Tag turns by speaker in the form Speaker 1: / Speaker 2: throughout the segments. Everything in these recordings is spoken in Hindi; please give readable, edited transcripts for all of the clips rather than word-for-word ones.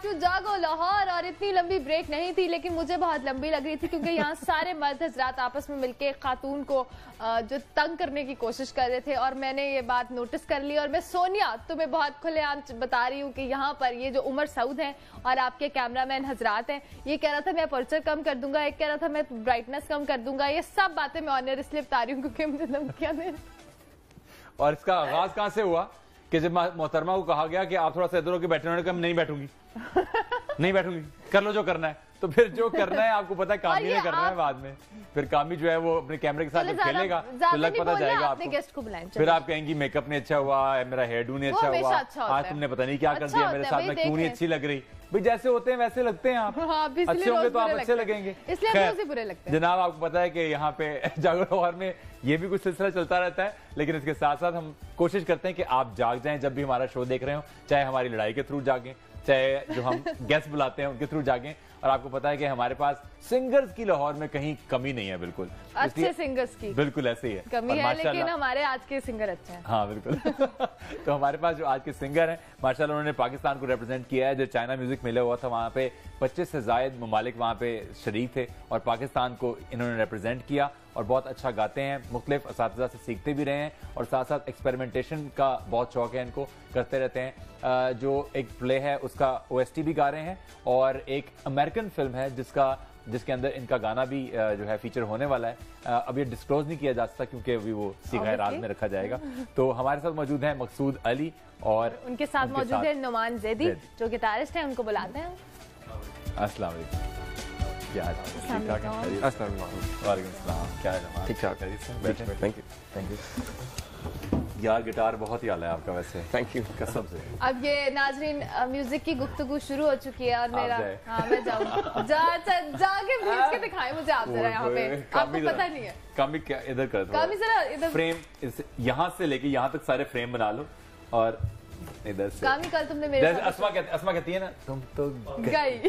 Speaker 1: टू जागो लाहौर। और इतनी लंबी ब्रेक नहीं थी लेकिन मुझे बहुत लंबी लग रही थी क्योंकि यहाँ सारे मर्द हजरात आपस में मिलके खातून को जो तंग करने की कोशिश कर रहे थे और मैंने ये बात नोटिस कर ली। और मैं सोनिया तुम्हें बहुत खुलेआम बता रही हूँ कि यहाँ पर ये जो उमर सऊद हैं और आपके कैमरामैन हजरात हैं, ये कह रहा था मैं अपर्चर कम कर दूंगा, एक कह रहा था मैं ब्राइटनेस कम कर दूंगा। ये सब बातें मैं ऑनर इसलिए बता रही हूँ क्योंकि मुझे धमकियां दे।
Speaker 2: और इसका आगाज कहाँ से हुआ कि जब मोहतरमा को कहा गया कि आप थोड़ा सा इधर होकर बैठे, उन्होंने कहा नहीं बैठूंगी नहीं बैठूंगी, कर लो जो करना है। तो फिर जो करना है आपको पता है कामी ने करना है बाद में। फिर कामी जो है वो अपने कैमरे के साथ जब खेलेगा तो लग पता जाएगा आपको।
Speaker 1: गेस्ट को
Speaker 2: फिर आप कहेंगी मेकअप नहीं अच्छा हुआ, मेरा हेयर डू नहीं अच्छा हुआ, आज तुमने पता नहीं क्या कर दिया मेरे साथ में, क्यों नहीं अच्छी लग रही। भाई जैसे होते हैं वैसे लगते हैं आप, अच्छे होंगे तो आप अच्छे लगेंगे। जनाब आपको पता है कि यहाँ पे जागो लाहौर में ये भी कुछ सिलसिला चलता रहता है, लेकिन इसके साथ साथ हम कोशिश करते हैं कि आप जाग जाएं जब भी हमारा शो देख रहे हो, चाहे हमारी लड़ाई के थ्रू जागें, चाहे जो हम गेस्ट बुलाते हैं उनके थ्रू जागें। और आपको पता है कि हमारे पास सिंगर्स की लाहौर में कहीं कमी नहीं है, बिल्कुल
Speaker 1: अच्छे सिंगर्स की बिल्कुल
Speaker 2: ऐसे ही है
Speaker 1: कमी है, लेकिन हमारे आज के सिंगर अच्छे हैं।
Speaker 2: हाँ बिल्कुल तो हमारे पास जो आज के सिंगर हैं माशाल्लाह उन्होंने पाकिस्तान को रिप्रेजेंट किया है। जो चाइना म्यूजिक मिला हुआ था वहाँ पे 25 से ज़ायद ममालिक वहाँ पे शरीक थे और पाकिस्तान को इन्होंने रिप्रेजेंट किया और बहुत अच्छा गाते हैं, मुख्तलिफ असातिज़ा से सीखते भी रहे हैं और साथ साथ एक्सपेरिमेंटेशन का बहुत शौक है इनको, करते रहते हैं। जो एक प्ले है उसका OST भी गा रहे हैं और एक अमेरिकन फिल्म है जिसके अंदर इनका गाना भी जो है फीचर होने वाला है। अब ये डिस्क्लोज नहीं किया जा सकता क्योंकि अभी वो सीधा राज में रखा जाएगा। तो हमारे साथ मौजूद है मकसूद अली और
Speaker 1: उनके साथ मौजूद है नुमान जैदी जो गिटारिस्ट है, उनको बुलाते हैं।
Speaker 2: अस्सलाम वालेकुम, क्या हाल है? ठीक ठाक है? अस्सलाम वालेकुम सलाम, क्या है? ठीक ठाक है, थैंक यू। यार गिटार बहुत ही आला है आपका वैसे, थैंक यू कसम से।
Speaker 1: अब ये नाजरीन म्यूजिक की गुफ्तगू शुरू हो चुकी है और मेरा हाँ मैं जाऊँ जाके भेज के दिखाएं मुझे आप जरा यहाँ पे, आपको पता नहीं है।
Speaker 2: कामी क्या इधर कर दो,
Speaker 1: कामी जरा इधर
Speaker 2: फ्रेम यहाँ से लेके यहाँ तक सारे फ्रेम बना लो और इधर से।
Speaker 1: कामी कल तुमने मेरे
Speaker 2: अस्मा कहती है ना तुम तो
Speaker 1: गई।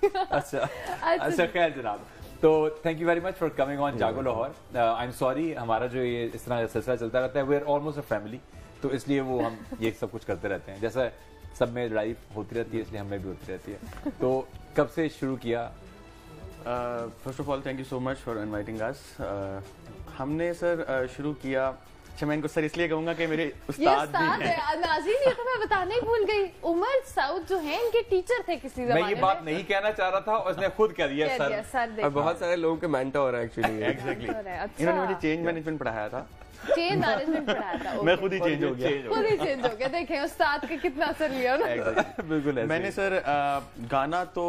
Speaker 2: अच्छा खैर जनाब, तो thank you very much for coming on Jago Lahore. I am sorry हमारा जो ये इस तरह सिलसिला चलता रहता है, we are almost a family, तो इसलिए वो हम ये सब कुछ करते रहते हैं। जैसा सब में लड़ाई होती रहती है इसलिए हमें भी होती रहती है। तो कब से शुरू किया?
Speaker 3: First of all thank you so much for inviting us. हमने सर शुरू किया, अच्छा मैं इनको सर इसलिए कहूंगा कि मेरे उस्ताद भी हैं।
Speaker 1: नाज़रीन ये तो मैं बताने ही भूल गई, उमर सऊद जो हैं इनके टीचर थे किसी ज़माने में।
Speaker 2: मैं ये बात नहीं कहना चाह रहा था और उसने खुद कह दिया सर।
Speaker 4: और बहुत सारे लोगों के मेंटर है एक्चुअली।
Speaker 2: एग्जैक्टली
Speaker 3: इन्होंने मुझे चेंज मैनेजमेंट पढ़ाया था।
Speaker 1: चेंज मैनेजमेंट पढ़ाया था।
Speaker 3: मैं खुद ही चेंज हो
Speaker 1: गया। देखें उस्ताद का कितना असर लिया ना।
Speaker 2: बिल्कुल।
Speaker 3: मैंने सर गाना तो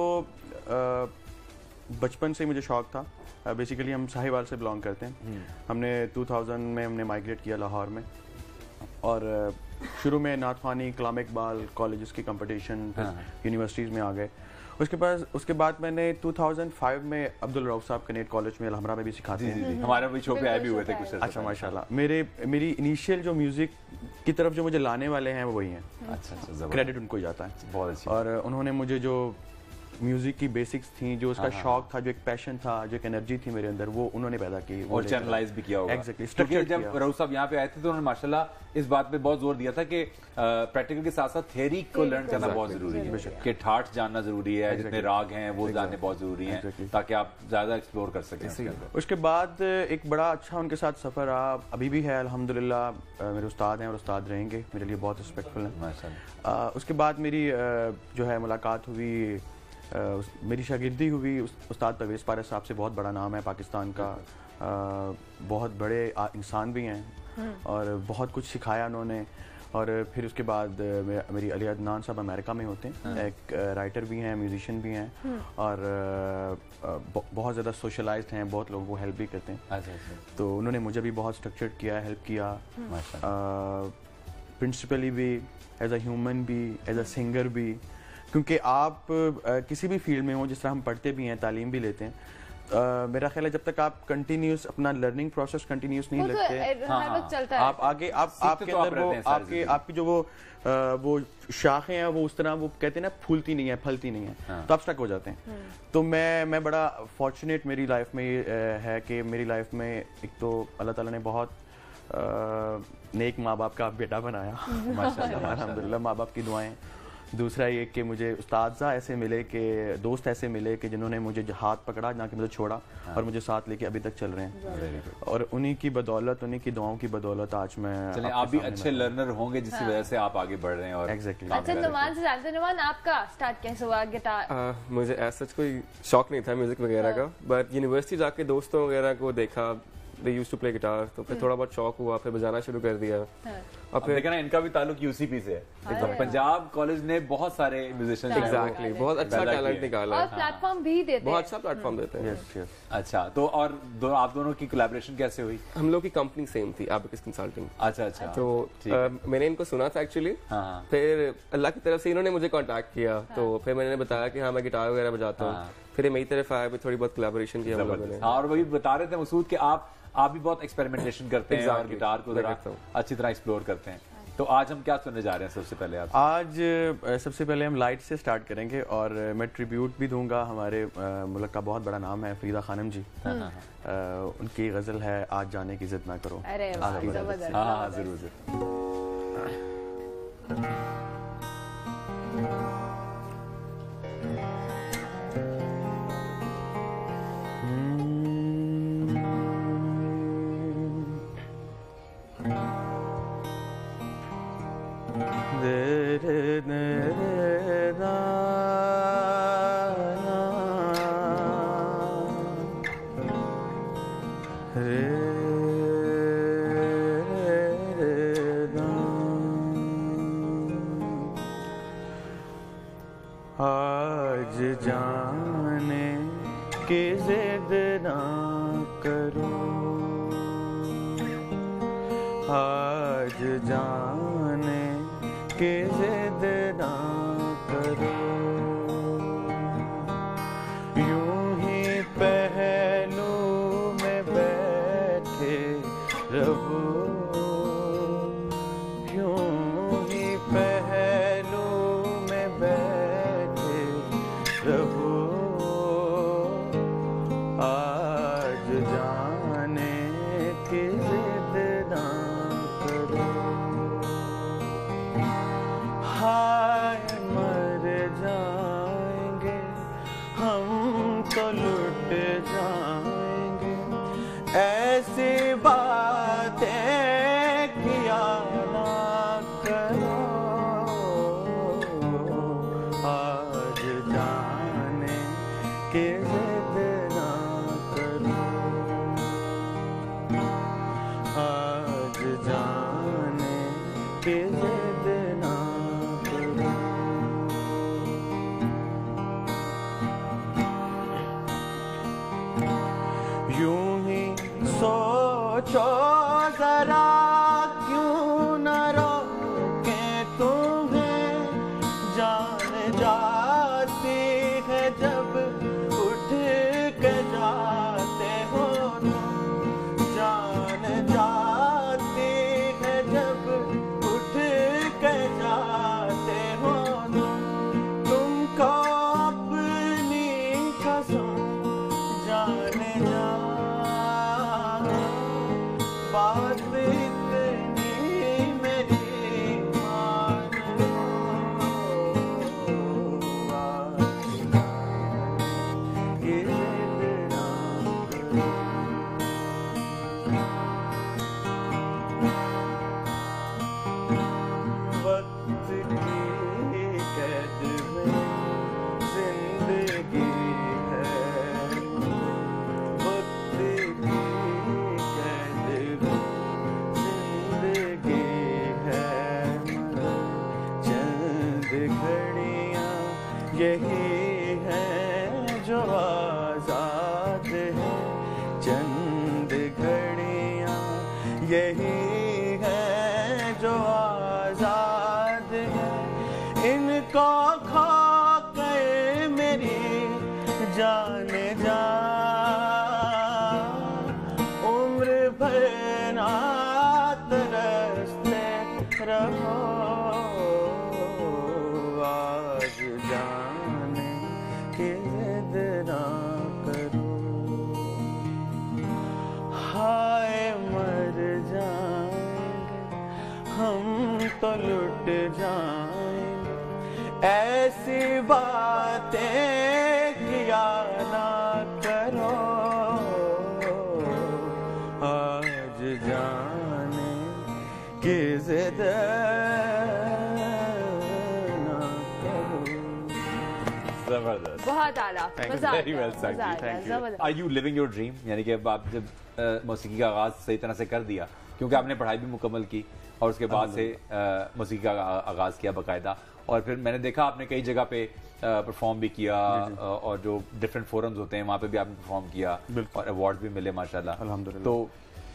Speaker 3: बचपन से मुझे शौक था। बेसिकली हम साहिवाल से बिलोंग करते हैं। हमने 2000 में हमने माइग्रेट किया लाहौर में और शुरू में नात ख़वानी, कलाम इकबाल कॉलेजेस की कंपटीशन, यूनिवर्सिटीज़ में आ गए। उसके बाद मैंने 2005 में अब्दुल रऊफ साहब कैनेट कॉलेज में अलहमरा में भी सिखाते हैं।
Speaker 2: हमारे भी शो पे आए भी हुए थे कुछ।
Speaker 3: अच्छा माशाल्लाह। मेरी इनिशियल जो म्यूजिक की तरफ जो मुझे लाने वाले हैं वो वही हैं।
Speaker 2: अच्छा,
Speaker 3: क्रेडिट उनको जाता है
Speaker 2: बहुत अच्छी।
Speaker 3: और उन्होंने मुझे जो म्यूजिक की बेसिक्स थी, जो उसका शौक था, जो एक पैशन था, जो एक एनर्जी थी मेरे अंदर, वो उन्होंने पैदा की
Speaker 2: और चैनलाइज भी किया होगा।
Speaker 3: एग्जैक्टली।
Speaker 2: क्योंकि जब रऊफ साहब यहाँ पे आए थे तो उन्होंने माशाल्लाह इस बात पे बहुत जोर दिया था कि प्रैक्टिकल के साथ साथ थ्योरी को लर्न करना बहुत जरूरी है, कि ठाठ जानना जरूरी है, जितने राग हैं वो जानने बहुत जरूरी हैं ताकि आप ज्यादा एक्सप्लोर कर सकें।
Speaker 3: उसके बाद एक बड़ा अच्छा उनके साथ सफर रहा, अभी भी है अल्हम्दुलिल्लाह। मेरे उस्ताद हैं और उस्ताद रहेंगे, मेरे लिए बहुत रिस्पेक्टफुल हैं माशाल्लाह। उसके बाद मेरी जो है मुलाकात हुई, मेरी शागिर्दी हुई उस्ताद परवेज़ पारस साहब से। बहुत बड़ा नाम है पाकिस्तान का, बहुत बड़े इंसान भी हैं और बहुत कुछ सिखाया उन्होंने। और फिर उसके बाद मेरी अली अदनान साहब अमेरिका में होते हैं, एक राइटर भी हैं, म्यूजिशियन भी हैं और बहुत ज़्यादा सोशलाइज्ड हैं, बहुत लोगों को हेल्प भी करते हैं।
Speaker 2: अच्छा।
Speaker 3: तो उन्होंने मुझे भी बहुत स्ट्रक्चर्ड किया, हेल्प किया, प्रिंसिपली भी, एज अ ह्यूमन भी, एज अ सिंगर भी। क्योंकि आप किसी भी फील्ड में हो, जिस तरह हम पढ़ते भी हैं, तालीम भी लेते हैं, मेरा ख्याल है जब तक आप कंटिन्यूस अपना लर्निंग प्रोसेस कंटिन्यूस नहीं लेते, आप आगे आपके अंदर वो आपकी जो वो शाखें हैं वो उस तरह वो कहते हैं ना फूलती नहीं है, फलती नहीं है, तो आप स्टक हो जाते हैं। तो मैं बड़ा फॉर्चुनेट मेरी लाइफ में है कि मेरी लाइफ में एक तो अल्लाह ताला ने बहुत नेक माँ बाप का बेटा बनाया माशाल्लाह, अल्हम्दुलिल्लाह। माँ बाप की दुआएं दूसरा ये कि मुझे उस्ताद ऐसे मिले कि दोस्त ऐसे मिले कि जिन्होंने मुझे हाथ पकड़ा, ना कि मुझे छोड़ा, और मुझे साथ लेके अभी तक चल रहे हैं। और उन्हीं की बदौलत, उन्हीं की दुआओं की बदौलत आज मैं
Speaker 2: चलिए आप भी अच्छे लर्नर होंगे जिसकी वजह से आप आगे बढ़ रहे हैं। और
Speaker 3: एग्जैक्टली।
Speaker 1: अच्छा, नुमान से जानते हैं, नुमान आपका स्टार्ट कैसे हुआ गिटार?
Speaker 4: मुझे ऐसा कोई शौक नहीं था म्यूजिक वगैरह का, बट यूनिवर्सिटी जाके दोस्तों वगैरह को देखा, they used to play guitar, तो फिर थोड़ा बहुत शौक हुआ, फिर बजाना शुरू कर दिया।
Speaker 2: और फिर देखा ना, इनका भी ताल्लुक यूसीपी से है। तो पंजाब कॉलेज ने बहुत सारे म्यूजिशियंस
Speaker 4: एग्जैक्टली बहुत अच्छा टैलेंट निकाला
Speaker 1: और प्लेटफॉर्म भी देते हैं,
Speaker 4: बहुत अच्छा प्लेटफॉर्म देते हैं।
Speaker 3: Yes yes.
Speaker 2: अच्छा, तो और आप दोनों की कोलैबोरेशन कैसे हुई?
Speaker 4: हम लोग की कंपनी सेम थी, एबेकस कंसल्टिंग।
Speaker 2: अच्छा अच्छा।
Speaker 4: तो मैंने इनको सुना था एक्चुअली, फिर अल्लाह की तरफ से इन्होंने मुझे कांटेक्ट किया, तो फिर मैंने बताया कि हाँ मैं गिटार वगैरह बजाता हूँ, फिर मेरी तरफ आया, भी थोड़ी बहुत कोलैबोरेशन की हम लोगों ने।
Speaker 2: और वही बता रहे थे मसूद कि आप भी बहुत एक्सपेरिमेंटेशन करते हैं और गिटार को जरा अच्छी तरह एक्सप्लोर करते हैं। तो आज हम क्या सुनने जा रहे हैं सबसे पहले?
Speaker 3: आज सबसे पहले हम लाइट से स्टार्ट करेंगे, और मैं ट्रिब्यूट भी दूंगा। हमारे मुल्क का बहुत बड़ा नाम है फरीदा खानम जी, उनकी गजल है आज जाने की जिद ना करो।
Speaker 1: अरे वाह, जबरदस्त।
Speaker 2: हाँ जरूर जरूर।
Speaker 3: आज जाने की जिद ना करो, आज जाने की जिद ना करो, यूं ही पहलू में बैठे रहो, यूं ही पहलू में बैठे रहो, आज जाने की जिद ना करो। हाय मर जाएंगे हम तो लुट जाएंगे, ऐसी बातें किया ना करो, आज जाने की जिद ना करो, आज जाने की जिद ना करो। यूं ही सोचो जरा, क्यों न रोके तुम्हें, जान जाती है जब उठ के जाते हो तुम, जान जाती है जब उठ के जाते हो तुमको अपनी कसम जाने जा, बात इतनी मेरी मान लो, ये जिद ना करो। वक्त की कैद में जिंदगी है, वक्त की कैद में जिंदगी है, चंद घड़ियां यही है जो आजाद है, चंद घड़ियां यही है जो आजाद है, इनको खो गए मेरी जान जा, उम्र भर ना तरसते रहो, आज जाने की जिद ना करो। हाय मर जाएंगे हम तो लुट जाएंगे, ऐसी बातें किया ना करो, आज जाने की जिद ना करो।
Speaker 2: जबरदस्त,
Speaker 1: बहुत आला, मजा आ गया,
Speaker 2: well said.
Speaker 1: मजा आ गया, जबरदस्त।
Speaker 2: Are you living your dream? यानी कि अब आप जब मौसीकी का आगाज सही तरह से कर दिया, क्योंकि आपने पढ़ाई भी मुकम्मल की और उसके बाद से मौसीकी का आगाज किया बाकायदा, और फिर मैंने देखा आपने कई जगह पे परफॉर्म भी किया और जो डिफरेंट फोरम्स होते हैं वहाँ पे भी आपने परफॉर्म किया और अवार्ड भी मिले माशाल्लाह,
Speaker 3: अल्हम्दुलिल्लाह।
Speaker 2: तो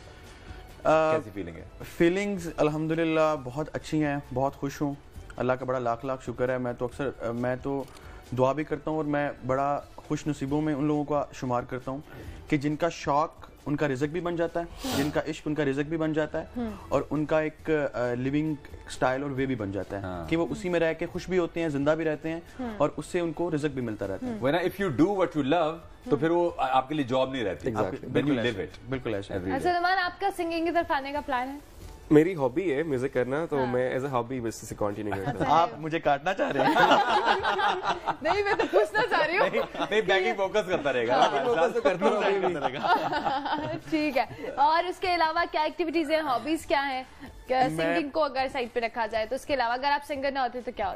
Speaker 2: कैसी फीलिंग है?
Speaker 3: फीलिंग्स अल्हम्दुलिल्लाह बहुत अच्छी हैं, बहुत खुश हूँ, अल्लाह का बड़ा लाख लाख शुक्र है। मैं तो दुआ भी करता हूँ और मैं बड़ा खुश नसीबों में उन लोगों का शुमार करता हूँ कि जिनका शौक उनका रिज़्क भी बन जाता है, जिनका इश्क उनका रिज़्क भी बन जाता है और उनका एक लिविंग स्टाइल और वे भी बन जाता है कि वो उसी में रह के खुश भी होते हैं, जिंदा भी रहते हैं और उससे उनको रिज़्क भी मिलता रहता है।
Speaker 2: When if you do what you love, तो फिर वो आपके लिए जॉब नहीं रहती, when you live it।
Speaker 3: बिल्कुल ऐसा।
Speaker 1: अच्छा नुमान, आपका सिंगिंग की तरफ आने का प्लान है?
Speaker 4: मेरी हॉबी है म्यूजिक करना, तो मैं एज अ हॉबी बेसिस से कंटिन्यू करता हूँ।
Speaker 3: आप मुझे काटना चाह रहे हैं?
Speaker 1: नहीं, मैं तो पूछना चाह रही हूँ।
Speaker 2: नहीं, बैकिंग फोकस करता रहेगा,
Speaker 4: फोकस तो करता हूँ।
Speaker 1: ठीक है, और उसके अलावा क्या एक्टिविटीज हैं, हॉबीज क्या हैं? सिंगिंग को अगर साइड पे रखा जाए तो उसके अलावा अगर आप सिंगर ना होते तो क्या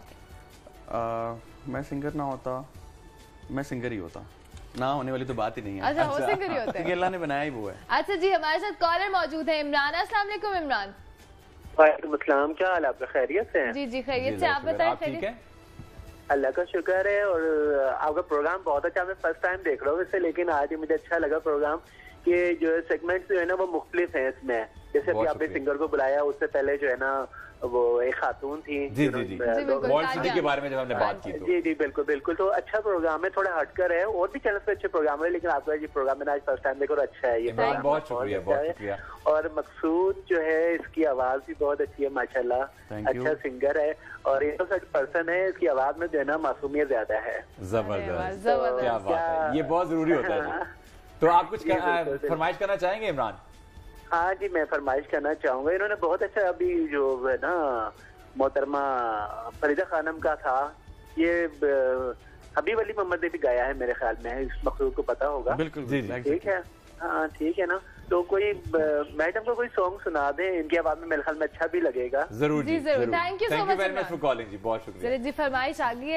Speaker 1: होते?
Speaker 3: मैं सिंगर ना होता, मैं सिंगर ही होता, ना होने वाली तो बात ही नहीं है।
Speaker 1: अच्छा, वो सिंगर ही होते हैं,
Speaker 3: अल्लाह ने बनाया ही वो है।
Speaker 1: अच्छा जी, हमारे साथ कॉलर मौजूद है इमरान। अस्सलाम वालेकुम इमरान।
Speaker 5: वालेकुम अस्सलाम, क्या हाल है आपका? खैरियत से हैं?
Speaker 1: जी जी खैरियत से, आप बताएं।
Speaker 2: ठीक है,
Speaker 5: अल्लाह का शुक्र है। और आपका प्रोग्राम बहुत अच्छा, मैं फर्स्ट टाइम देख रहा हूँ इससे, लेकिन आज ही मुझे अच्छा लगा प्रोग्राम कि जो सेगमेंट्स जो है ना वो मुख्तलिफ हैं इसमें। जैसे अभी आपने सिंगर को बुलाया, उससे पहले जो है ना वो एक खातून थी
Speaker 2: जी जी जी, वर्ल्ड सिटी के बारे में जब हमने बात की तो
Speaker 5: जी जी बिल्कुल बिल्कुल, तो अच्छा प्रोग्राम है, थोड़ा हटकर है, और भी चैनल पे अच्छे प्रोग्राम है, लेकिन आपका ये प्रोग्राम मैंने आज फर्स्ट टाइम देखा और अच्छा है ये प्रोग्राम।
Speaker 2: बहुत शुक्रिया, बहुत शुक्रिया।
Speaker 5: और मकसूद जो है इसकी आवाज भी बहुत अच्छी है माशाल्लाह, अच्छा सिंगर है और ये तो सच पर्सन है, इसकी आवाज में जो है ना मासूमियत ज्यादा है।
Speaker 2: जबरदस्त, क्या बात है, ये बहुत जरूरी होता है। तो आप कुछ फरमाइश करना चाहेंगे इमरान?
Speaker 5: हाँ जी, मैं फरमाइश करना चाहूंगा। इन्होंने बहुत अच्छा अभी जो है ना मोहतरमा फरीदा खानम का था, ये हबीब अली मोहम्मद ने भी गाया है मेरे ख्याल में, इस मकसूद को पता होगा।
Speaker 3: बिल्कुल
Speaker 2: जी,
Speaker 5: ठीक है, हाँ ठीक है ना। तो कोई मैडम को कोई सॉन्ग सुना दे, इनकी आवाज में मेरे ख्याल में अच्छा भी लगेगा।
Speaker 2: जरूर जी, जरूर।
Speaker 1: Thank you so much
Speaker 2: very much for calling जी, बहुत शुक्रिया
Speaker 1: जी। फरमाइश आ गई है।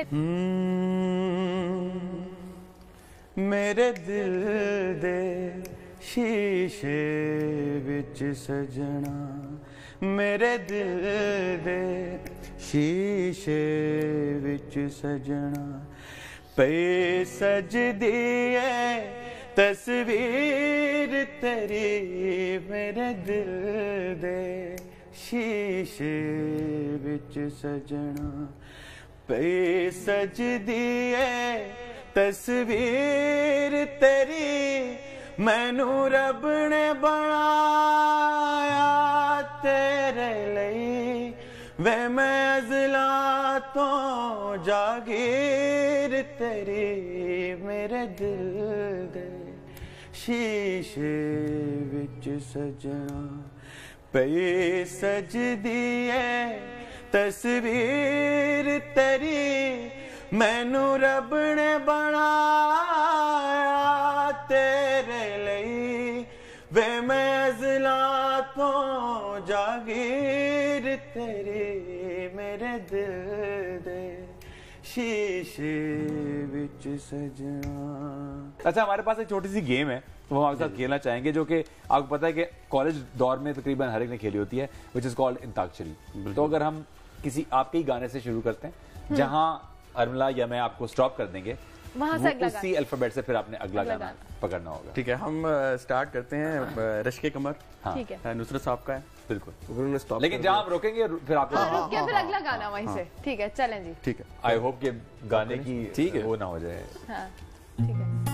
Speaker 3: मेरे दिल दे शीशे विच सजना, मेरे दिल दे शीशे विच सजना, पे सजदी है तस्वीर तेरी, मेरे दिल दे शीशे विच सजना, पे सजदी है तस्वीर तेरी, मैनू रब ने बनाया तेरे लिए, वे मैं अज़ला तो जागीर तेरी, मेरे दिल दे शीशे विच सजना, पे सजदी है तस्वीर तेरी, मैनू रब ने बनाया तेरे लिए, वे मैं अज़ला तो जागीर तेरी, मेरे दिल दे शीशे विच सजना।
Speaker 2: अच्छा, हमारे पास एक छोटी सी गेम है, तो हम आपके साथ खेलना चाहेंगे, जो कि आपको पता है कि कॉलेज दौर में तकरीबन हर एक ने खेली होती है, विच इज कॉल्ड अंताक्षरी। तो अगर हम किसी आपके ही गाने से शुरू करते हैं, जहां अरमला या मैं आपको स्टॉप कर देंगे,
Speaker 1: वहां से अगला
Speaker 2: उसी अल्फाबेट से फिर आपने अगला गाना पकड़ना होगा।
Speaker 3: ठीक है, हम स्टार्ट करते हैं। रश्के कमर,
Speaker 1: ठीक है,
Speaker 3: नुसरत साहब का है।
Speaker 2: बिल्कुल,
Speaker 4: उन्होंने स्टॉप,
Speaker 2: लेकिन जहां हम रोकेंगे फिर आपको
Speaker 1: रुक के फिर अगला गाना वहीं से। ठीक है, चलें जी।
Speaker 3: ठीक है,
Speaker 2: आई होप कि गाने की
Speaker 4: ठीक है
Speaker 2: वो ना हो जाए।
Speaker 1: हाँ ठीक है।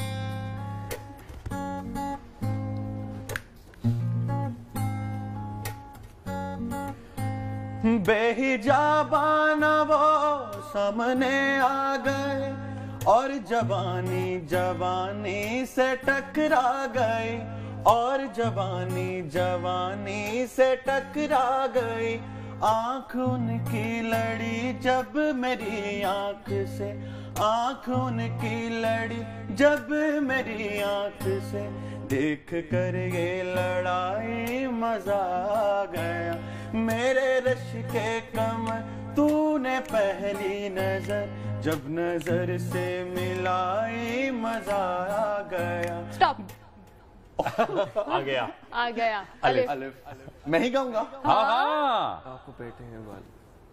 Speaker 3: बेहिजाबाना वो सामने आ गए और जवानी जवानी से टकरा गए, और जवानी जवानी से टकरा गई, आँख उनकी लड़ी जब मेरी आँख से, आँख उनकी लड़ी जब मेरी आँख से, देख कर ये लड़ाई मजा आ गया। मेरे रश के कमर तूने पहली नजर जब नजर से मिलाई, मजा आ गया।
Speaker 1: स्टॉप।
Speaker 2: आ गया,
Speaker 1: आ गया।
Speaker 2: अलिफ।
Speaker 3: अलिफ। मैं ही गाऊंगा।
Speaker 2: हाँ हाँ,
Speaker 4: आपको बेटे हैं वाले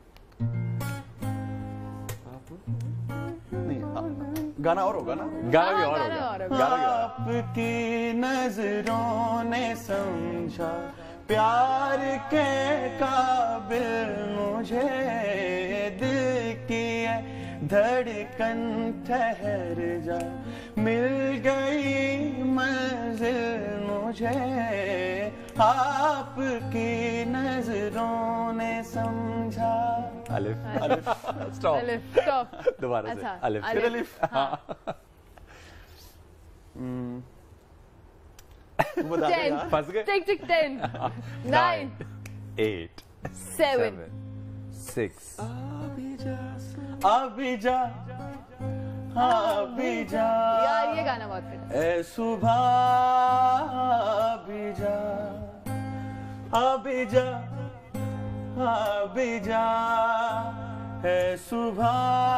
Speaker 3: गाना और होगा ना,
Speaker 2: गाना भी और
Speaker 1: गाना
Speaker 2: होगा,
Speaker 1: और होगा।
Speaker 2: गाना भी और।
Speaker 3: आपकी नजरों ने समझा प्यार के काबिल मुझे, दिल की धड़कन ठहर जा, मिल गई मंजिल मुझे, आपकी नजरों ने समझा।
Speaker 2: अलिफ, अलिफ, स्टॉप,
Speaker 1: अलिफ, स्टॉप।
Speaker 2: दोबारा से,
Speaker 1: अच्छा,
Speaker 2: अलिफ,
Speaker 1: अलिफ।
Speaker 2: फिर अलिफ।
Speaker 1: हाँ।
Speaker 3: तू बता दे
Speaker 1: 10,
Speaker 3: यार।
Speaker 2: फंस गए।
Speaker 1: टिक टिक 10, 9,
Speaker 2: 8,
Speaker 1: 7,
Speaker 2: 6।
Speaker 3: अभी जा, अभी जा,
Speaker 1: यार ये गाना बहुत फेमस।
Speaker 3: ए सुबह अभी जा, अभी जा, अभी जा, ए सुबह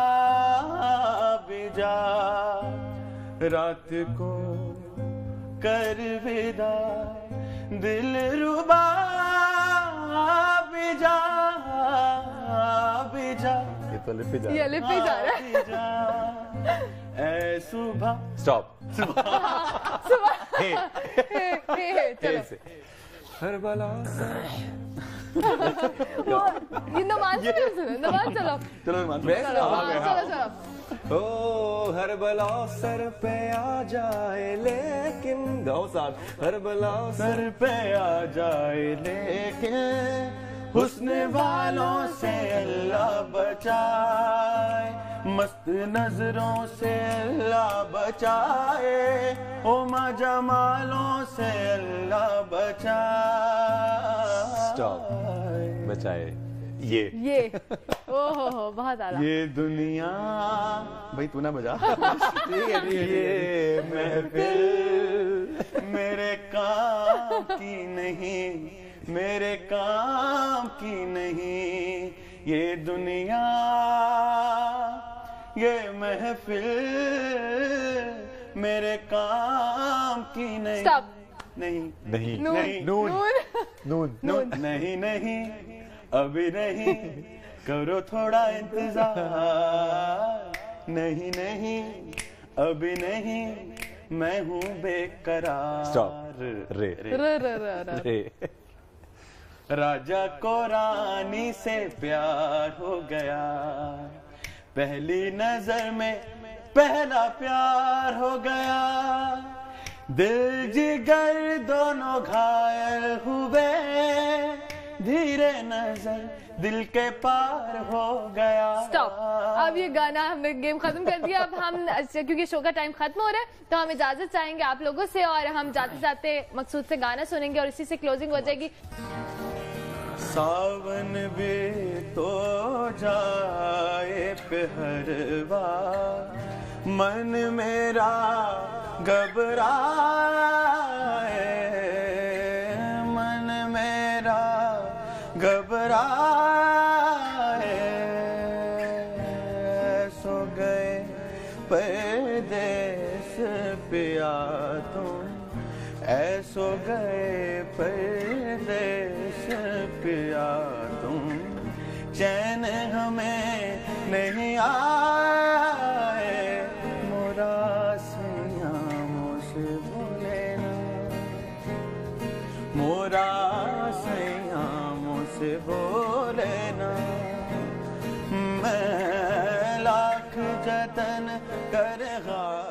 Speaker 3: अभी जा, रात को कर विदा, दिल रुबा अभी जा, अभी जा,
Speaker 2: ये तो अलिफ ही जा
Speaker 1: ये
Speaker 2: रहा है।
Speaker 1: अलिफ पे जा रहा है।
Speaker 3: अभी जा, ए सुबह।
Speaker 2: स्टॉप।
Speaker 1: हे, हे, चलो।
Speaker 2: से।
Speaker 4: हरबला
Speaker 1: ये नमाज चलो, नमाज चलो।
Speaker 3: चलो मान
Speaker 4: मैं
Speaker 1: चलो,
Speaker 4: आ
Speaker 1: हाँ,
Speaker 4: गया।
Speaker 1: चलो, चलो।
Speaker 4: ओ हर बला सर पे आ जाए लेकिन दो साथ, हर बला
Speaker 3: सर पे आ जाए लेकिन हुस्न वालों से अल्लाह बचाए, मस्त नजरों से अल्लाह बचाए, उमा जमालों से अल्लाह बचाए।
Speaker 2: स्टॉप। बचाए
Speaker 1: ये ओहो बहुत ज्यादा।
Speaker 3: ये दुनिया, भाई तू ना बजा।
Speaker 2: ये
Speaker 3: महफिल मेरे काम की नहीं, मेरे काम की नहीं, ये दुनिया, ये महफिल मेरे काम की नहीं।
Speaker 1: स्टॉप।
Speaker 3: नहीं
Speaker 2: नहीं,
Speaker 1: नून,
Speaker 3: नहीं,
Speaker 2: नून,
Speaker 1: नून।
Speaker 2: नून,
Speaker 3: नहीं नहीं, अभी नहीं, करो थोड़ा इंतजार, नहीं नहीं, अभी नहीं, मैं हूँ बेकरार।
Speaker 2: स्टॉप। रे,
Speaker 1: र र र र।
Speaker 2: रे।
Speaker 3: राजा को रानी से प्यार हो गया, पहली नजर में पहला प्यार हो गया, दिल जिगर दोनों घायल हुए, धीरे नजर दिल के पार हो गया।
Speaker 1: स्टॉप। अब ये गाना हमने गेम खत्म कर दिया। अब हम क्योंकि शो का टाइम खत्म हो रहा है तो हम इजाजत चाहेंगे आप लोगों से, और हम जाते जाते मकसूद से गाना सुनेंगे और इसी से क्लोजिंग हो जाएगी।
Speaker 3: सावन भी तो जाए पहरवा, मन मेरा घबराए, मन मेरा घबराए, सो गए परदेस पिया तुम, ऐसो गए परदेस पिया तुम, चैन हमें नहीं आए, मोरा सयामों से बोले ना, मोरा सयामों से बोले ना, मैं लाख जतन कर